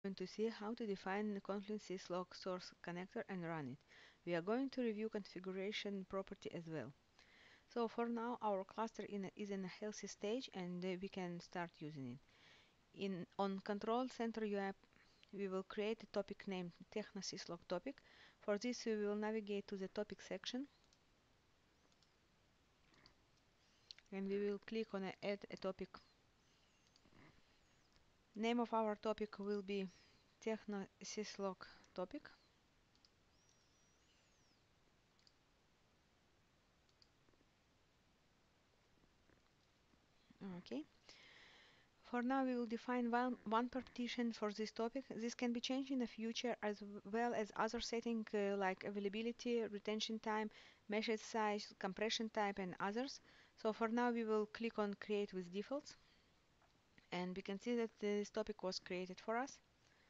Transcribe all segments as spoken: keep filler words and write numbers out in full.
To see how to define the Confluent syslog source connector and run it. We are going to review configuration property as well. So for now, our cluster in a, is in a healthy stage, and uh, we can start using it. In on Control Center U I, we will create a topic named Techno syslog topic. For this, we will navigate to the topic section, and we will click on a Add a topic. Name of our topic will be Techno syslog topic. Okay. For now, we will define one, one partition for this topic. This can be changed in the future, as well as other settings uh, like availability, retention time, message size, compression type, and others. So for now, we will click on Create with Defaults, and we can see that this topic was created for us.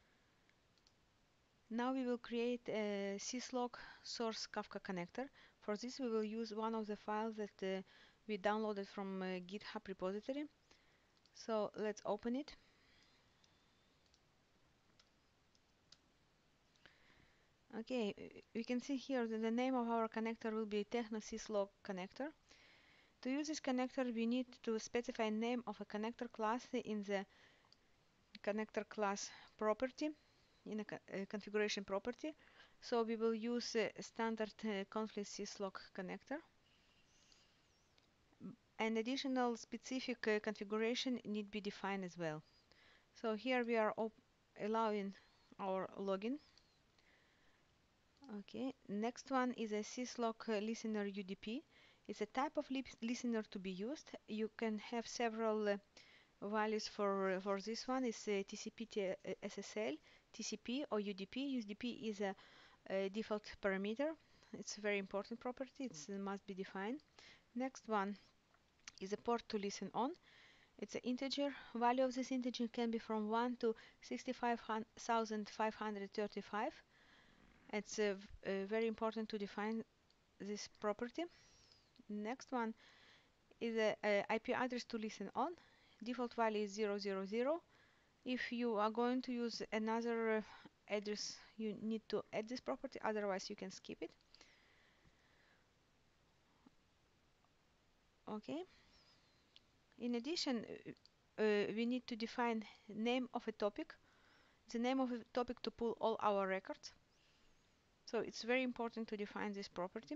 Now we will create a syslog source Kafka connector. For this, we will use one of the files that uh, we downloaded from uh, GitHub repository. So let's open it. Okay, uh, we can see here that the name of our connector will be Techno syslog connector. To use this connector, we need to specify name of a connector class in the connector class property, in a co uh, configuration property. So we will use a standard uh, Confluent syslog connector. An additional specific uh, configuration need be defined as well. So here we are allowing our login. Okay, next one is a syslog uh, listener U D P. It's a type of listener to be used. You can have several uh, values for uh, for this one. It's uh, T C P T S S L, T C P or U D P. U D P is a, a default parameter. It's a very important property. It uh, must be defined. Next one is a port to listen on. It's an integer. Value of this integer can be from one to sixty-five thousand five hundred thirty-five. It's uh, uh, very important to define this property. Next one is a, a I P address to listen on. Default value is zero zero zero. If you are going to use another uh, address, you need to add this property, otherwise you can skip it. Okay. In addition, uh, uh, we need to define name of a topic, the name of a topic to pull all our records. So it's very important to define this property.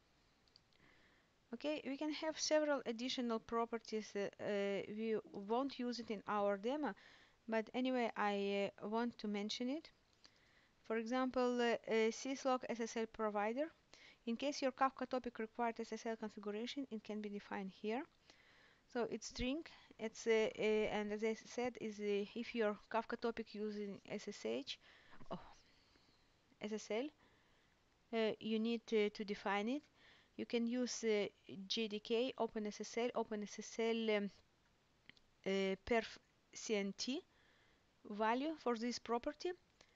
Okay, we can have several additional properties. Uh, uh, we won't use it in our demo, but anyway, I uh, want to mention it. For example, uh, uh, syslog S S L provider. In case your Kafka topic required S S L configuration, it can be defined here. So it's string. It's uh, uh, and as I said, is uh, if your Kafka topic using S S H, oh, S S L, uh, you need to, to define it. You can use uh, J D K, OpenSSL, OpenSSL um, uh, perf C N T value for this property.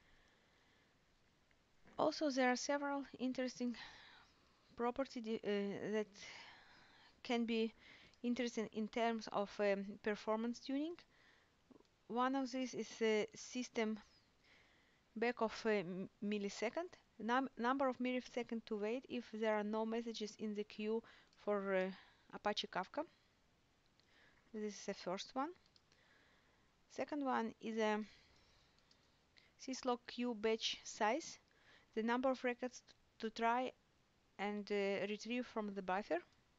Also, there are several interesting properties uh, that can be interesting in terms of um, performance tuning. One of these is uh, system back of a millisecond, num number of milliseconds to wait if there are no messages in the queue for uh, Apache Kafka. This is the first one. Second one is a syslog queue batch size, the number of records to try and uh, retrieve from the buffer.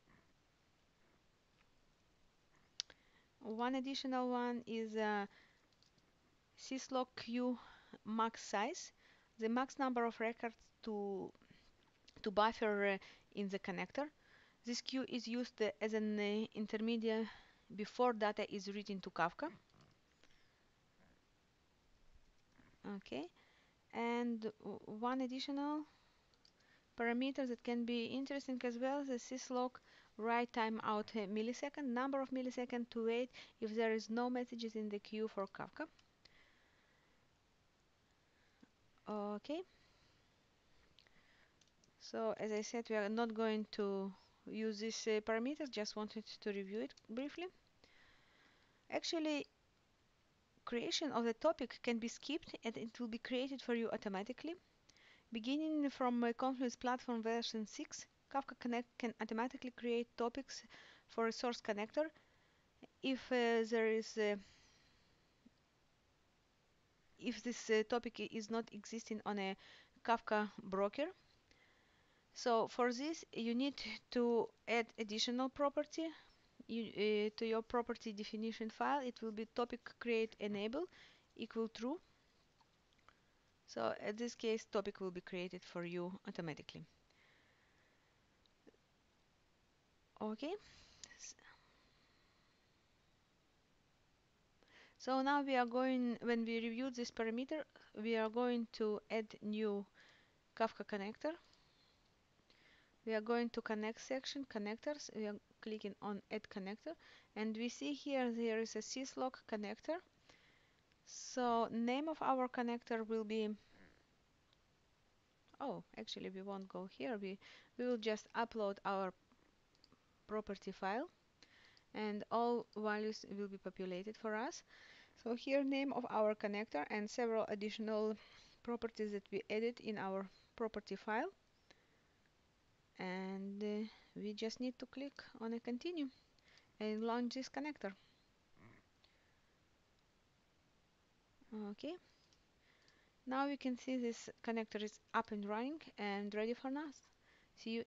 One additional one is a syslog queue max size, the max number of records to to buffer uh, in the connector. This queue is used uh, as an uh, intermediate before data is written to Kafka. Okay, and one additional parameter that can be interesting as well, the syslog write timeout uh, millisecond, number of milliseconds to wait if there is no messages in the queue for Kafka. Okay, so as I said, we are not going to use these uh, parameters, just wanted to review it briefly. Actually, creation of the topic can be skipped and it will be created for you automatically. Beginning from uh, Confluence Platform version six, Kafka Connect can automatically create topics for a source connector if uh, there is uh, if this uh, topic is not existing on a Kafka broker. So for this you need to add additional property you, uh, to your property definition file. It will be topic create enable equal true. So in this case topic will be created for you automatically. Okay. So now we are going, when we review this parameter, we are going to add new Kafka connector. We are going to connect section, connectors. We are clicking on add connector and we see here there is a syslog connector. So name of our connector will be, oh, actually we won't go here. We, we will just upload our property file and all values will be populated for us. So here name of our connector and several additional properties that we added in our property file. And uh, we just need to click on a continue and launch this connector. Okay. Now we can see this connector is up and running and ready for us. See you